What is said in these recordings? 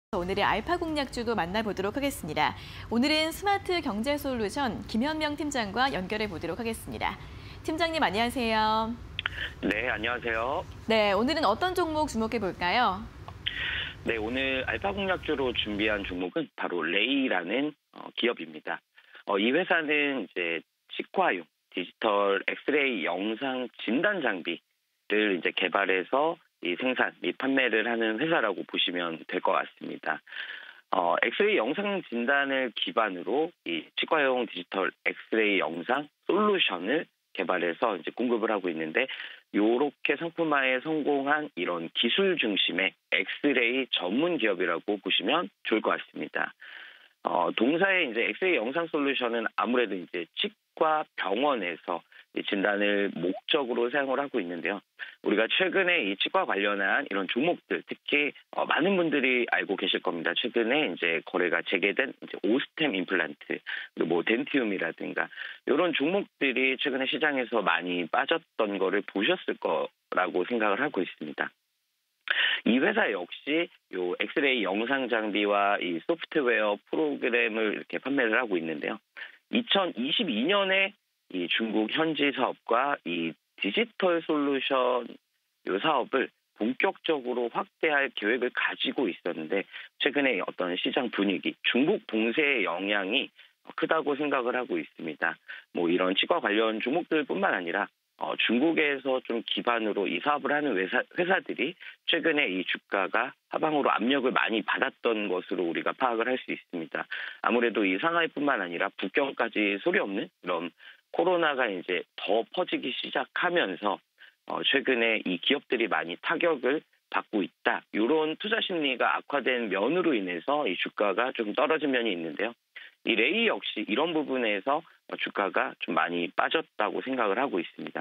오늘의 알파 공략주도 만나보도록 하겠습니다. 오늘은 스마트 경제 솔루션 김현명 팀장과 연결해 보도록 하겠습니다. 팀장님 안녕하세요. 네, 안녕하세요. 네, 오늘은 어떤 종목 주목해 볼까요? 네, 오늘 알파 공략주로 준비한 종목은 바로 레이라는 기업입니다. 이 회사는 이제 치과용 디지털 엑스레이 영상 진단 장비를 이제 개발해서 이 생산 및 판매를 하는 회사라고 보시면 될 것 같습니다. 엑스레이 영상 진단을 기반으로 이 치과용 디지털 엑스레이 영상 솔루션을 개발해서 이제 공급을 하고 있는데, 요렇게 상품화에 성공한 이런 기술 중심의 엑스레이 전문 기업이라고 보시면 좋을 것 같습니다. 동사의 이제 엑스레이 영상 솔루션은 아무래도 이제 치과 병원에서 이 진단을 목적으로 사용을 하고 있는데요. 우리가 최근에 이 치과 관련한 이런 종목들, 특히 많은 분들이 알고 계실 겁니다. 최근에 이제 거래가 재개된 이제 오스템 임플란트, 그리고 뭐 덴티움이라든가 이런 종목들이 최근에 시장에서 많이 빠졌던 거를 보셨을 거라고 생각을 하고 있습니다. 이 회사 역시 요 엑스레이 영상 장비와 이 소프트웨어 프로그램을 이렇게 판매를 하고 있는데요. 2022년에 이 중국 현지 사업과 이 디지털 솔루션 요 사업을 본격적으로 확대할 계획을 가지고 있었는데, 최근에 어떤 시장 분위기, 중국 봉쇄의 영향이 크다고 생각을 하고 있습니다. 뭐 이런 치과 관련 종목들뿐만 아니라 중국에서 좀 기반으로 이 사업을 하는 회사들이 최근에 이 주가가 하방으로 압력을 많이 받았던 것으로 우리가 파악을 할 수 있습니다. 아무래도 이 상하이뿐만 아니라 북경까지 소리 없는 이런 코로나가 이제 더 퍼지기 시작하면서 최근에 이 기업들이 많이 타격을 받고 있다. 이런 투자 심리가 악화된 면으로 인해서 이 주가가 좀 떨어진 면이 있는데요. 이 레이 역시 이런 부분에서 주가가 좀 많이 빠졌다고 생각을 하고 있습니다.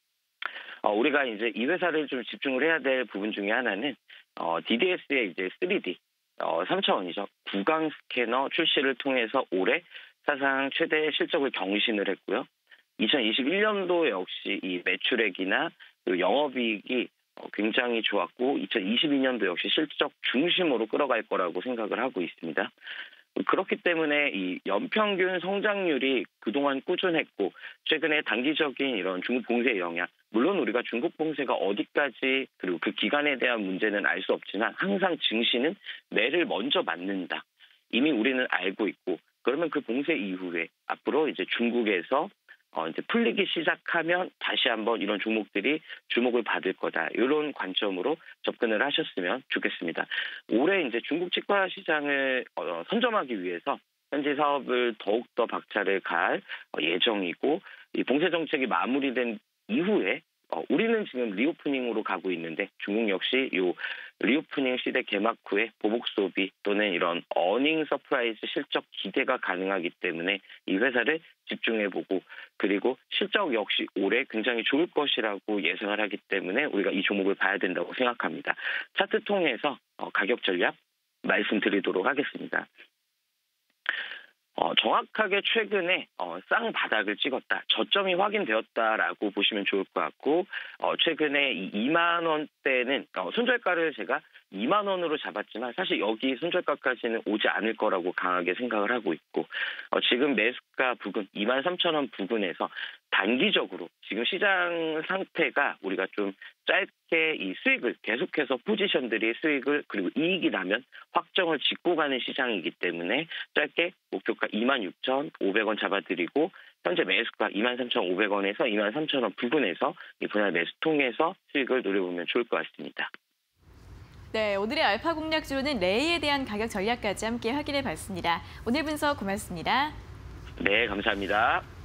우리가 이제 이 회사를 좀 집중을 해야 될 부분 중에 하나는 DDS의 이제 3D 3차원이죠. 구강 스캐너 출시를 통해서 올해 사상 최대 실적을 경신을 했고요. 2021년도 역시 이 매출액이나 영업이익이 굉장히 좋았고, 2022년도 역시 실적 중심으로 끌어갈 거라고 생각을 하고 있습니다. 그렇기 때문에 이 연평균 성장률이 그동안 꾸준했고, 최근에 단기적인 이런 중국 봉쇄의 영향, 물론 우리가 중국 봉쇄가 어디까지 그리고 그 기간에 대한 문제는 알 수 없지만 항상 증시는 매를 먼저 맞는다. 이미 우리는 알고 있고, 그러면 그 봉쇄 이후에 앞으로 이제 중국에서 이제 풀리기 시작하면 다시 한번 이런 종목들이 주목을 받을 거다. 이런 관점으로 접근을 하셨으면 좋겠습니다. 올해 이제 중국 치과 시장을 선점하기 위해서 현지 사업을 더욱더 박차를 가할 예정이고, 이 봉쇄 정책이 마무리된 이후에 우리는 지금 리오프닝으로 가고 있는데, 중국 역시 이 리오프닝 시대 개막 후에 보복 소비 또는 이런 어닝 서프라이즈 실적 기대가 가능하기 때문에 이 회사를 집중해보고, 그리고 실적 역시 올해 굉장히 좋을 것이라고 예상을 하기 때문에 우리가 이 종목을 봐야 된다고 생각합니다. 차트 통해서 가격 전략 말씀드리도록 하겠습니다. 정확하게 최근에 쌍바닥을 찍었다, 저점이 확인되었다라고 보시면 좋을 것 같고, 최근에 이 2만 원대는 손절가를 제가 2만 원으로 잡았지만 사실 여기 손절가까지는 오지 않을 거라고 강하게 생각을 하고 있고, 지금 매수가 부근 2만 3천 원 부근에서 단기적으로 지금 시장 상태가 우리가 좀 짧게 이 수익을 계속해서 포지션들이 수익을 그리고 이익이 나면 확정을 짓고 가는 시장이기 때문에 짧게 목표가 26,500원 잡아드리고, 현재 매수가 23,500원에서 23,000원 부근에서 이 분할 매수 통해서 수익을 노려보면 좋을 것 같습니다. 네, 오늘의 알파 공략주로는 레이에 대한 가격 전략까지 함께 확인해 봤습니다. 오늘 분석 고맙습니다. 네, 감사합니다.